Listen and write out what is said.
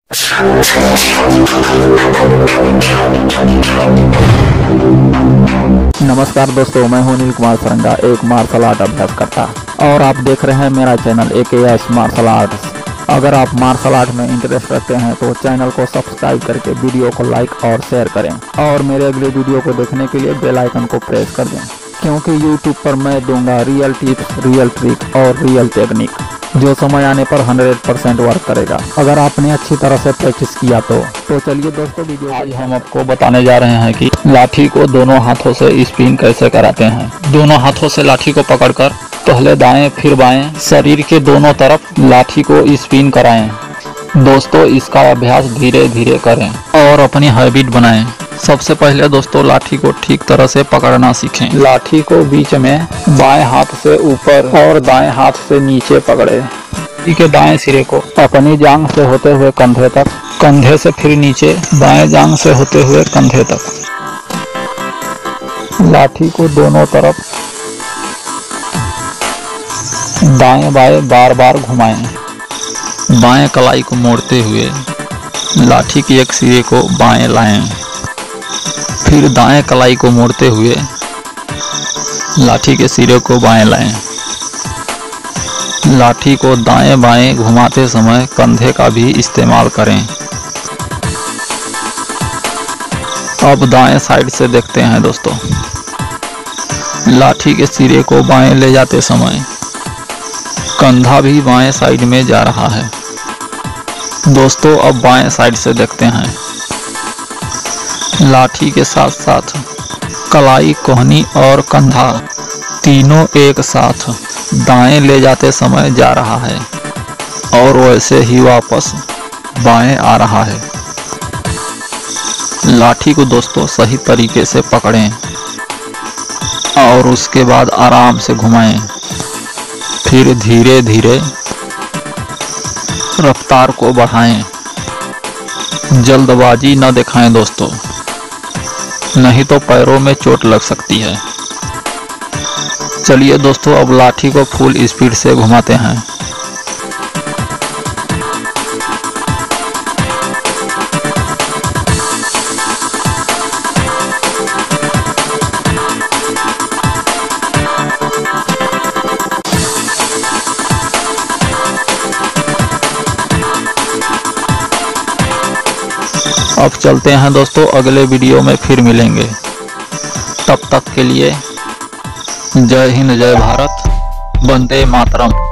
नमस्कार दोस्तों, मैं हूं अनिल कुमार सरंगा, एक मार्शल आर्ट अभ्यासकर्ता और आप देख रहे हैं मेरा चैनल AKS मार्शल आर्ट्स। अगर आप मार्शल आर्ट में इंटरेस्ट रखते हैं तो चैनल को सब्सक्राइब करके वीडियो को लाइक और शेयर करें और मेरे अगले वीडियो को देखने के लिए बेल आइकन को प्रेस कर दें, क्योंकि YouTube पर मैं दूंगा रियल टिप्स, रियल ट्रिक और रियल टेक्निक जो समय आने पर 100% वर्क करेगा अगर आपने अच्छी तरह से प्रैक्टिस किया तो चलिए दोस्तों, वीडियो आज हम आपको बताने जा रहे हैं कि लाठी को दोनों हाथों से स्पिन कैसे कराते हैं। दोनों हाथों से लाठी को पकड़कर पहले दाएं फिर बाएं शरीर के दोनों तरफ लाठी को स्पिन कराएं। दोस्तों, इसका अभ्यास धीरे धीरे करें और अपनी हैबिट बनाएं। सबसे पहले दोस्तों, लाठी को ठीक तरह से पकड़ना सीखें। लाठी को बीच में बाएं हाथ से ऊपर और दाएं हाथ से नीचे पकड़े। लाठी के दाएं सिरे को अपनी जांघ से होते हुए कंधे तक, कंधे से फिर नीचे बाएं जांघ से होते हुए कंधे तक। लाठी को दोनों तरफ दाएं बाएं बार बार घुमाएं। बाएं कलाई को मोड़ते हुए लाठी के एक सिरे को बाएं लाएं, फिर दाएं कलाई को मोड़ते हुए लाठी के सिरे को बाएं लाएं। लाठी को दाएं बाएं घुमाते समय कंधे का भी इस्तेमाल करें। अब दाएं साइड से देखते हैं दोस्तों। लाठी के सिरे को बाएं ले जाते समय कंधा भी बाएं साइड में जा रहा है। दोस्तों, अब बाएं साइड से देखते हैं। लाठी के साथ साथ कलाई, कोहनी और कंधा तीनों एक साथ दाएं ले जाते समय जा रहा है और वैसे ही वापस बाएं आ रहा है। लाठी को दोस्तों सही तरीके से पकड़ें और उसके बाद आराम से घुमाएं। फिर धीरे धीरे रफ्तार को बढ़ाएं। जल्दबाजी न दिखाएं दोस्तों, नहीं तो पैरों में चोट लग सकती है। चलिए दोस्तों, अब लाठी को फुल स्पीड से घुमाते हैं। अब चलते हैं दोस्तों, अगले वीडियो में फिर मिलेंगे। तब तक के लिए जय हिंद, जय भारत, वंदे मातरम।